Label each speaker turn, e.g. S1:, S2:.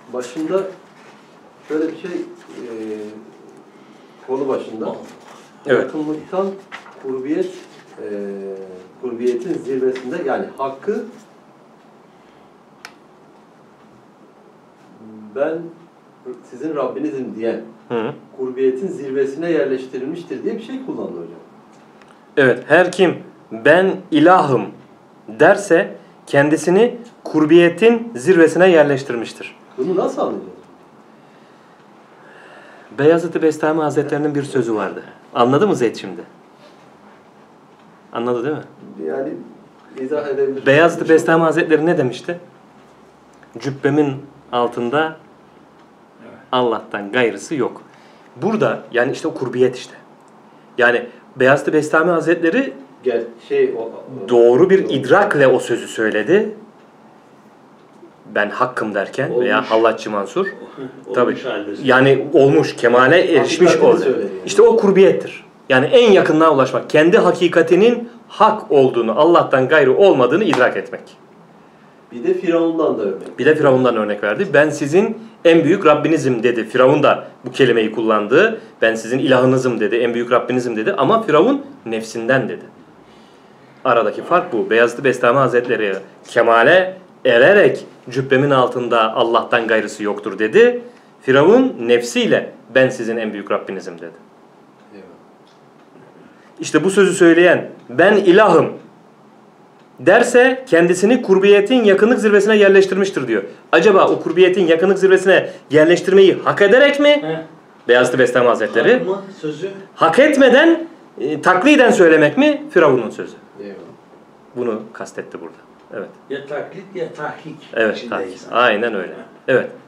S1: başında şöyle bir şey konu başında.
S2: Evet.
S1: Yakınlıktan kurbiyetin zirvesinde, yani hakkı ben sizin Rabbinizim diyen kurbiyetin zirvesine yerleştirilmiştir diye bir şey kullandı hocam.
S2: Evet, her kim ben ilahım derse kendisini kurbiyetin zirvesine yerleştirmiştir.
S1: Bunu nasıl anlayacağız?
S2: Beyazıt-ı Bestami Hazretleri'nin bir sözü vardı. Anladı mı Zeyd şimdi? Anladı değil mi?
S1: Yani izah edebilir.
S2: Beyazıt-ı Bestami Hazretleri ne demişti? Cübbemin altında Allah'tan gayrısı yok. Burada yani işte o kurbiyet işte. Yani Beyazıt-ı Bestami Hazretleri doğru bir idrakle o sözü söyledi. Ben hakkım derken olmuş. Veya Hallatçı Mansur. Tabii. Yani olmuş, kemale erişmiş oldu. İşte o kurbiyettir. Yani en yakınına ulaşmak. Kendi hakikatinin hak olduğunu, Allah'tan gayrı olmadığını idrak etmek.
S1: Bir de Firavun'dan da örnek.
S2: Bir de Firavun'dan örnek verdi. Ben sizin en büyük Rabbinizim dedi. Firavun da bu kelimeyi kullandı. Ben sizin ilahınızım dedi. En büyük Rabbinizim dedi. Ama Firavun nefsinden dedi. Aradaki fark bu. Beyazıt-ı Bestami Hazretleri kemale ererek cübbemin altında Allah'tan gayrısı yoktur dedi. Firavun nefsiyle ben sizin en büyük Rabbinizim dedi. İşte bu sözü söyleyen ben ilahım derse kendisini kurbiyetin yakınlık zirvesine yerleştirmiştir diyor. Acaba o kurbiyetin yakınlık zirvesine yerleştirmeyi hak ederek mi? Beyazıt-ı Bestami Hazretleri.
S3: Hak mı sözü?
S2: Hak etmeden takliden söylemek mi? Firavun'un sözü.
S1: Eyvallah.
S2: Bunu kastetti burada. Evet.
S3: Ya taklit ya tahkik.
S2: Evet, tahkik. Aynen öyle. Evet.